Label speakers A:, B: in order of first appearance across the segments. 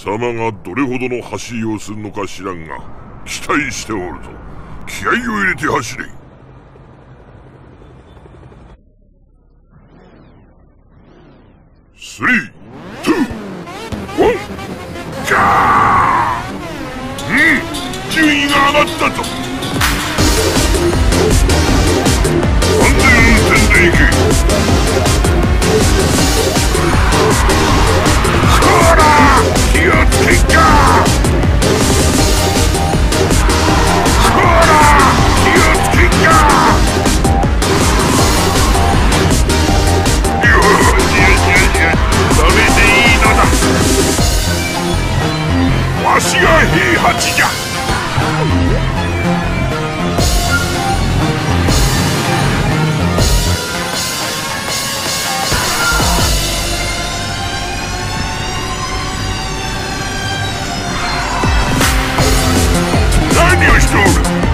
A: 様がどれほどの走りをするのか知らんが、期待しておるぞ。気合を入れて走れ。3、2、1、ガー！順位が上がったぞ。安全運転で行け。こら！気をつけっか！こら！気をつけっか！それでいいのだ。わしが平八じゃ。何をしておる。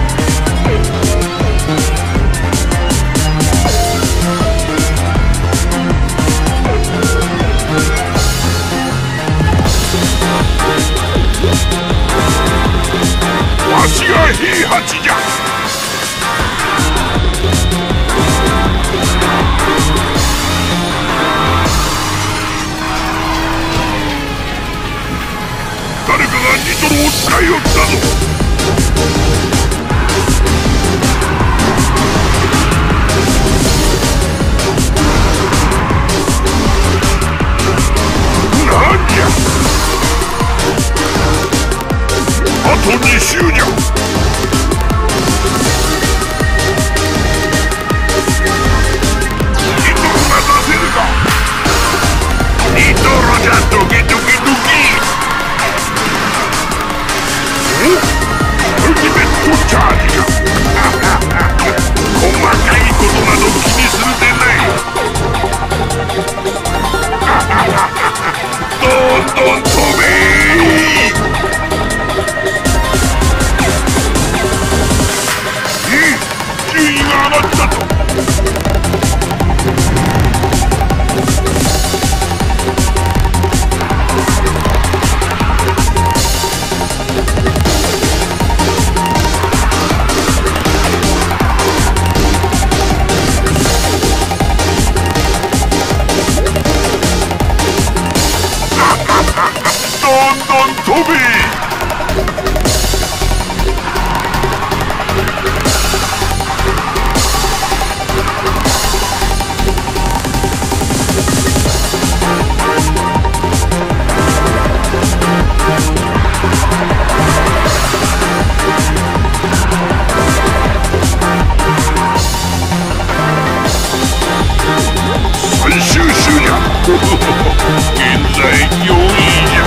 A: わしが平八じゃ。誰かがニトロを使いよったぞ。なんじゃ。あと2周じゃ。ニトロが出せるか。ニトロじゃ。ドキドキドキ。おっ、ウルティメットチャージじゃ。細かいことなど気にするでない。どんどん飛べー。順位が上がったぞ。どんどん飛べ。最終周じゃ。現在4位じゃ。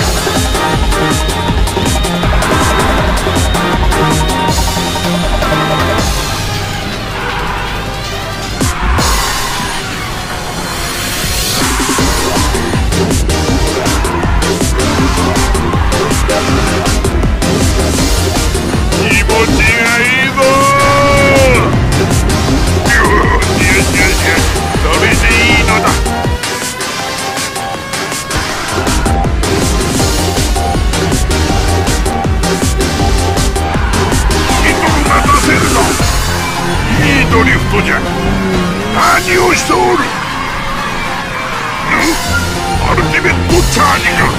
A: 気持ちがいいぞー。それでいいのだ。ニトロが出せるぞ。いいドリフトじゃ。何をしておる。アルティメットチャージか。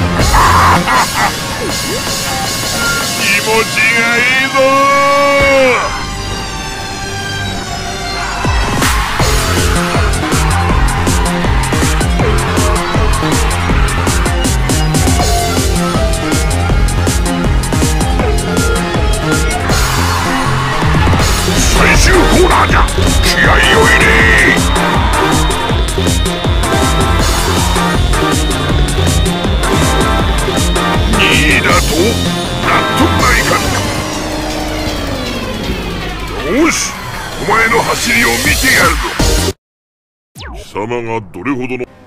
A: 気持ちがいいぞー。最終コーナーじゃ。気合いを入れ。2位だとなんとないかんだ。よし、お前の走りを見てやるぞ。貴様がどれほどの